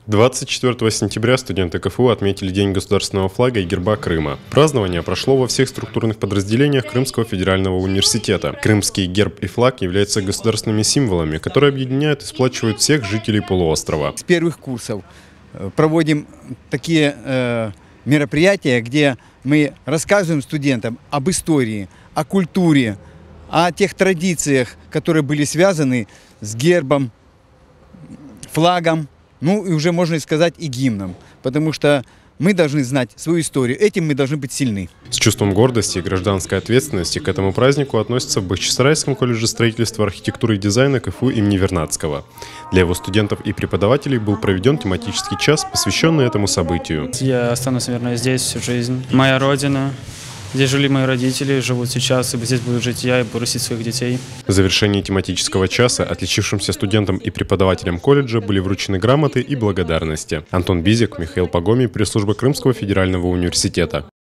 24 сентября студенты КФУ отметили День государственного флага и герба Крыма. Празднование прошло во всех структурных подразделениях Крымского федерального университета. Крымский герб и флаг являются государственными символами, которые объединяют и сплачивают всех жителей полуострова. С первых курсов проводим такие мероприятия, где мы рассказываем студентам об истории, о культуре, о тех традициях, которые были связаны с гербом, флагом, ну и уже можно сказать и гимном, потому что мы должны знать свою историю, этим мы должны быть сильны. С чувством гордости и гражданской ответственности к этому празднику относятся в Бахчисарайском колледже строительства, архитектуры и дизайна КФУ имени Вернадского. Для его студентов и преподавателей был проведен тематический час, посвященный этому событию. Я останусь, наверное, здесь всю жизнь. Моя родина. Здесь жили мои родители, живут сейчас, и здесь буду жить я и буду растить своих детей. В завершении тематического часа отличившимся студентам и преподавателям колледжа были вручены грамоты и благодарности. Антон Бизик, Михаил Погомий, пресс-служба Крымского федерального университета.